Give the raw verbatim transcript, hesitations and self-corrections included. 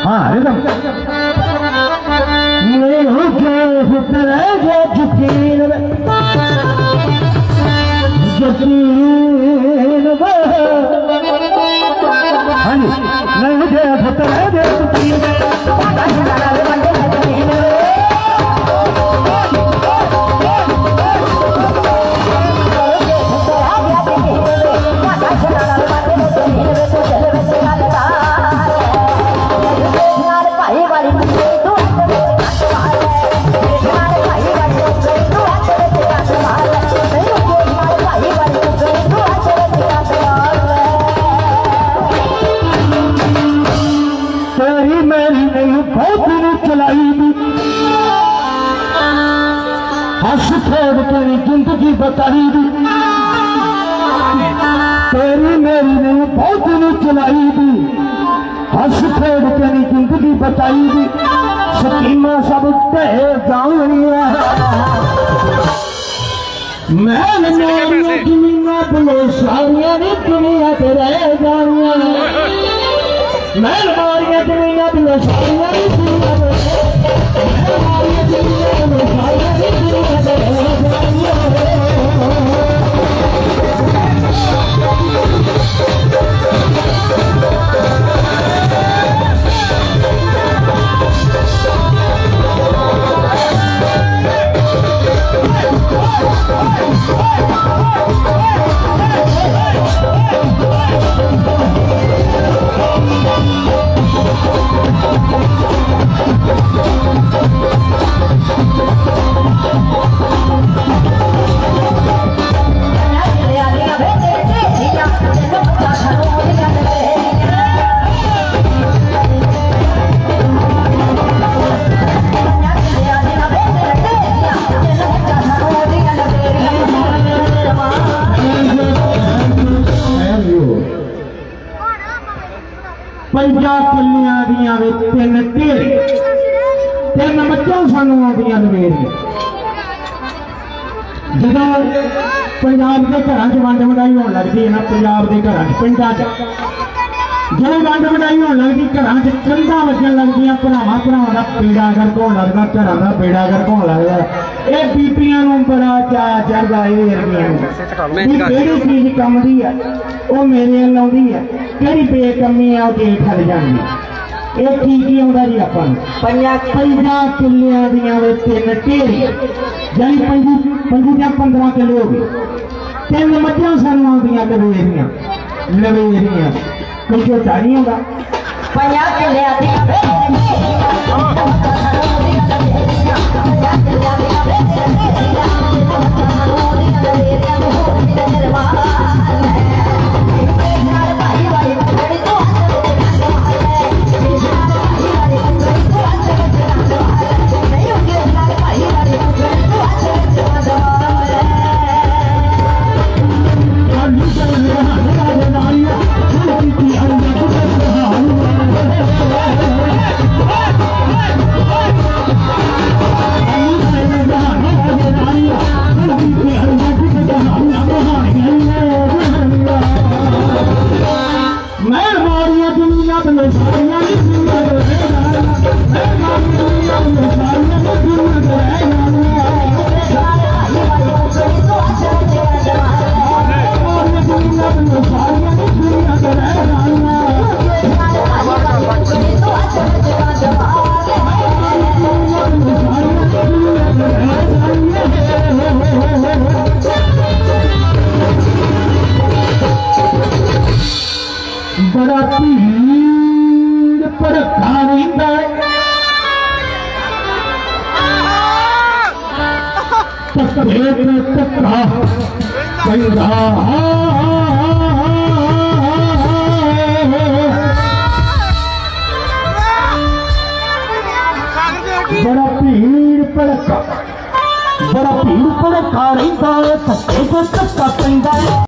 हाँ एकदम हाँ जी नहीं मुझे हस छोड़ तेरी जिंदगी बताई दी तेरी मेरी ने बहुत नहीं चलाई दी हस छोड़ तेरी जिंदगी बताई दी सकीमा सब कह जानिया मैं दुनिया बोलो सारिया नी दुनिया ते रह जानिया मैं मारिया दुनिया बोलो सारिया नी दुनिया पंजा किलियां दियां तीन ढेर तीन मच्छां सानू आउंदियां नवेरियां जदों पंजाब के घर च वंड वंडाई होने लगती है ना पंजाब के घर पिंडां च जो वंड वंडाई होने लगती घर च कंधा वजन लगदियां भरावां भरावां दा बेड़ा गर्क होने लगदा घरां दा बेड़ा गर्क होने लगदा ये बीबियां नूं बड़ा चाऽ चढ़दा ये केड़ी चीज कम दी है वो मेरे लाउंदी है केड़ी बेकमी है वो जेठ हल जांदी ये ठीक ही आउंदा जी आपां नूं पंजा किलियां दियां तीन ढेरियां जानी पंजी पंजी जां पंद्रह किलो हो गए तीन मच्छां सानू आउंदियां लवेरियां लवेरियां कोई झोटा नहीं आउंदा पंजा किलियां दियां बड़ा भीड़ भड़का रहिंदा धक्के ते धक्का पैंदा बड़ा भीड़ भड़का बड़ा भीड़ भड़का रहिंदा धक्के ते धक्का पैंदा।